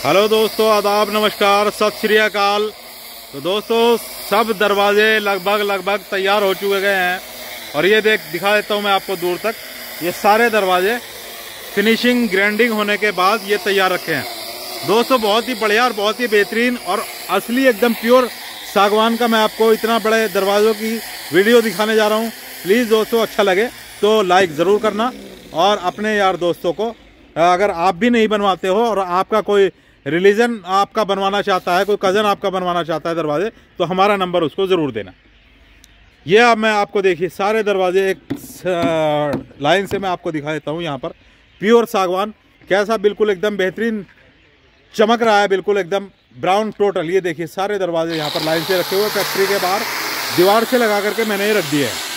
Hello दोस्तों, आदाब, नमस्कार, सत श्री अकाल। तो दोस्तों सब दरवाजे लगभग तैयार हो चुके गए हैं और ये दिखा देता हूँ मैं आपको दूर तक। ये सारे दरवाजे फिनिशिंग ग्राइंडिंग होने के बाद ये तैयार रखे हैं दोस्तों। बहुत ही बढ़िया और बहुत ही बेहतरीन और असली एकदम प्योर सागवान का मैं आपको इतना बड़े दरवाज़ों की वीडियो दिखाने जा रहा हूँ। प्लीज़ दोस्तों अच्छा लगे तो लाइक ज़रूर करना और अपने यार दोस्तों को, अगर आप भी नहीं बनवाते हो और आपका कोई रिलीजन आपका बनवाना चाहता है, कोई कज़न आपका बनवाना चाहता है दरवाजे, तो हमारा नंबर उसको ज़रूर देना। ये अब मैं आपको देखिए सारे दरवाजे एक लाइन से मैं आपको दिखा देता हूँ। यहाँ पर प्योर सागवान कैसा बिल्कुल एकदम बेहतरीन चमक रहा है, बिल्कुल एकदम ब्राउन टोटल। ये देखिए सारे दरवाजे यहाँ पर लाइन से रखे हुए, फैक्ट्री के बाहर दीवार से लगा करके मैंने ये रख दिए हैं।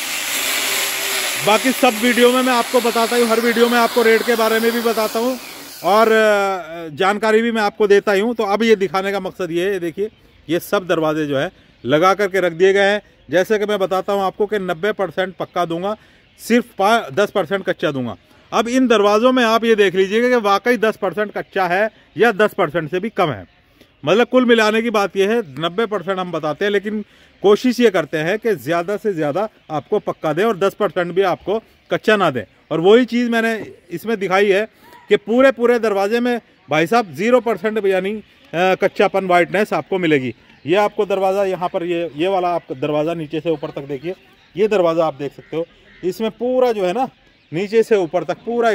बाकी सब वीडियो में मैं आपको बताता हूँ, हर वीडियो में आपको रेट के बारे में भी बताता हूँ और जानकारी भी मैं आपको देता ही हूँ। तो अब ये दिखाने का मकसद ये है, देखिए ये सब दरवाजे जो है लगा करके रख दिए गए हैं। जैसे कि मैं बताता हूँ आपको कि 90% पक्का दूंगा, सिर्फ 10% कच्चा दूंगा। अब इन दरवाज़ों में आप ये देख लीजिएगा कि वाकई 10% कच्चा है या 10% से भी कम है। मतलब कुल मिलाने की बात यह है 90% हम बताते हैं, लेकिन कोशिश ये करते हैं कि ज़्यादा से ज़्यादा आपको पक्का दें और 10% भी आपको कच्चा ना दें। और वही चीज़ मैंने इसमें दिखाई है कि पूरे दरवाजे में भाई साहब 0% यानी कच्चापन वाइटनेस आपको मिलेगी। ये आपको दरवाज़ा यहाँ पर ये वाला आप दरवाज़ा नीचे से ऊपर तक देखिए, ये दरवाज़ा आप देख सकते हो, इसमें पूरा जो है ना नीचे से ऊपर तक पूरा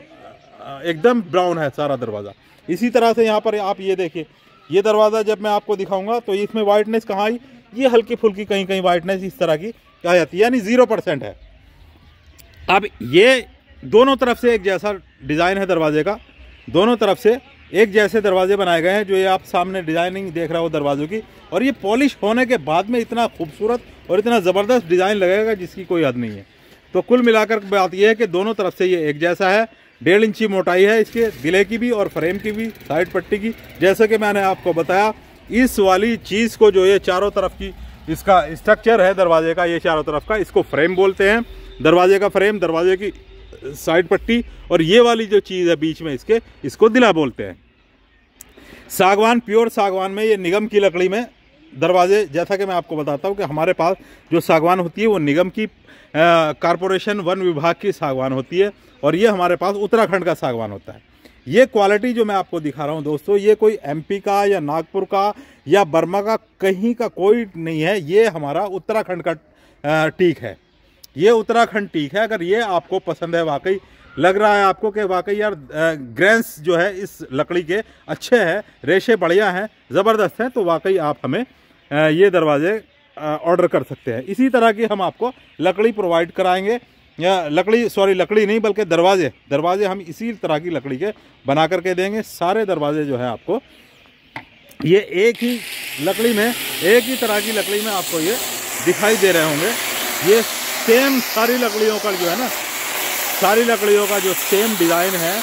एकदम ब्राउन है सारा दरवाज़ा। इसी तरह से यहाँ पर आप ये देखिए, ये दरवाज़ा जब मैं आपको दिखाऊंगा तो इसमें वाइटनेस कहाँ आई, ये हल्की फुल्की कहीं वाइटनेस इस तरह की आ जाती है, यानी 0% है। अब ये दोनों तरफ से एक जैसा डिज़ाइन है दरवाजे का, दोनों तरफ से एक जैसे दरवाजे बनाए गए हैं। जो ये आप सामने डिज़ाइनिंग देख रहे हो दरवाज़ों की, और ये पॉलिश होने के बाद में इतना खूबसूरत और इतना ज़बरदस्त डिज़ाइन लगेगा जिसकी कोई हद नहीं है। तो कुल मिलाकर बात यह है कि दोनों तरफ से ये एक जैसा है। 1.5 इंची मोटाई है इसके दिले की भी और फ्रेम की भी, साइड पट्टी की। जैसे कि मैंने आपको बताया, इस वाली चीज़ को जो ये चारों तरफ की इसका स्ट्रक्चर है दरवाजे का, ये चारों तरफ का, इसको फ्रेम बोलते हैं। दरवाजे का फ्रेम, दरवाजे की साइड पट्टी और ये वाली जो चीज़ है बीच में इसको दिला बोलते हैं। सागवान, प्योर सागवान में, ये निगम की लकड़ी में दरवाजे, जैसा कि मैं आपको बताता हूँ कि हमारे पास जो सागवान होती है वो निगम की कारपोरेशन वन विभाग की सागवान होती है और ये हमारे पास उत्तराखंड का सागवान होता है। ये क्वालिटी जो मैं आपको दिखा रहा हूँ दोस्तों, ये कोई एमपी का या नागपुर का या बर्मा का कहीं का कोई नहीं है, ये हमारा उत्तराखंड का टीक है। ये उत्तराखंड टीक है। अगर ये आपको पसंद है, वाकई लग रहा है आपको कि वाकई यार ग्रेन्स जो है इस लकड़ी के अच्छे हैं, रेशे बढ़िया हैं, ज़बरदस्त हैं, तो वाकई आप हमें ये दरवाजे ऑर्डर कर सकते हैं। इसी तरह की हम आपको लकड़ी प्रोवाइड कराएंगे, या लकड़ी नहीं बल्कि दरवाजे हम इसी तरह की लकड़ी के बना करके देंगे। सारे दरवाजे जो है आपको ये एक ही लकड़ी में, एक ही तरह की लकड़ी में आपको ये दिखाई दे रहे होंगे। ये सेम सारी लकड़ियों का जो है ना, सारी लकड़ियों का जो सेम डिज़ाइन है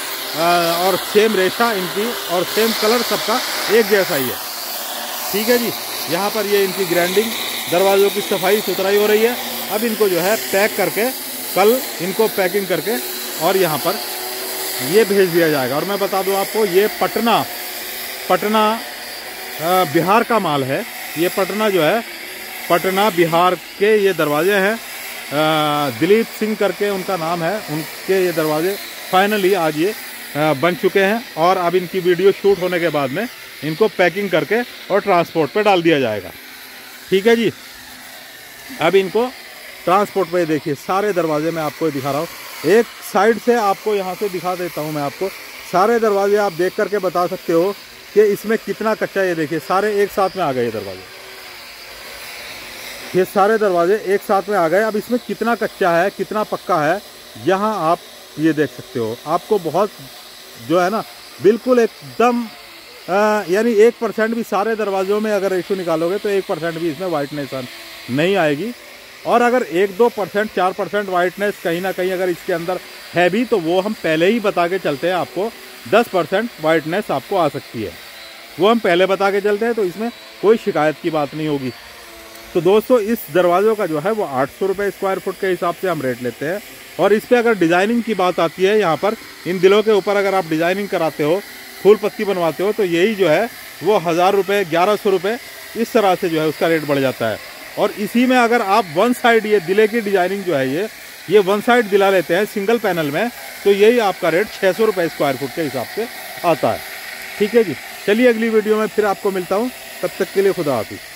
और सेम रेशा इनकी और सेम कलर सबका एक जैसा ही है। ठीक है जी। यहाँ पर ये इनकी ग्राइंडिंग, दरवाज़ों की सफाई सुथराई हो रही है। अब इनको जो है पैक करके, कल इनको पैकिंग करके और यहाँ पर ये भेज दिया जाएगा। और मैं बता दूँ आपको, ये पटना बिहार का माल है। ये पटना जो है, पटना बिहार के ये दरवाजे हैं। दिलीप सिंह करके उनका नाम है, उनके ये दरवाजे फाइनली आज ये बन चुके हैं और अब इनकी वीडियो शूट होने के बाद में इनको पैकिंग करके और ट्रांसपोर्ट पे डाल दिया जाएगा। ठीक है जी। अब इनको ट्रांसपोर्ट पे देखिए सारे दरवाजे मैं आपको दिखा रहा हूँ। एक साइड से आपको यहाँ से दिखा देता हूँ मैं आपको। सारे दरवाजे आप देख करके बता सकते हो कि इसमें कितना कच्चा, ये देखिए सारे एक साथ में आ गए ये दरवाजे, ये सारे दरवाजे एक साथ में आ गए। अब इसमें कितना कच्चा है, कितना पक्का है, यहाँ आप ये देख सकते हो। आपको बहुत जो है ना बिल्कुल एकदम यानी 1% भी सारे दरवाज़ों में अगर रेशो निकालोगे तो 1% भी इसमें वाइटनेस नहीं आएगी। और अगर 1-2%, 4% वाइटनेस कहीं ना कहीं अगर इसके अंदर है भी, तो वो हम पहले ही बता के चलते हैं आपको 10% वाइटनेस आपको आ सकती है, वो हम पहले बता के चलते हैं, तो इसमें कोई शिकायत की बात नहीं होगी। तो दोस्तों इस दरवाज़ों का जो है वो 800 रुपये स्क्वायर फुट के हिसाब से हम रेट लेते हैं। और इस पर अगर डिज़ाइनिंग की बात आती है, यहाँ पर इन दिलों के ऊपर अगर आप डिज़ाइनिंग कराते हो फुल पत्ती बनवाते हो तो यही जो है वो 1000 रुपये 1100 रुपये इस तरह से जो है उसका रेट बढ़ जाता है। और इसी में अगर आप वन साइड ये दिले की डिजाइनिंग जो है ये वन साइड दिला लेते हैं सिंगल पैनल में, तो यही आपका रेट 600 रुपये स्क्वायर फुट के हिसाब से आता है। ठीक है जी, चलिए अगली वीडियो में फिर आपको मिलता हूँ, तब तक के लिए खुदा हाफिज़।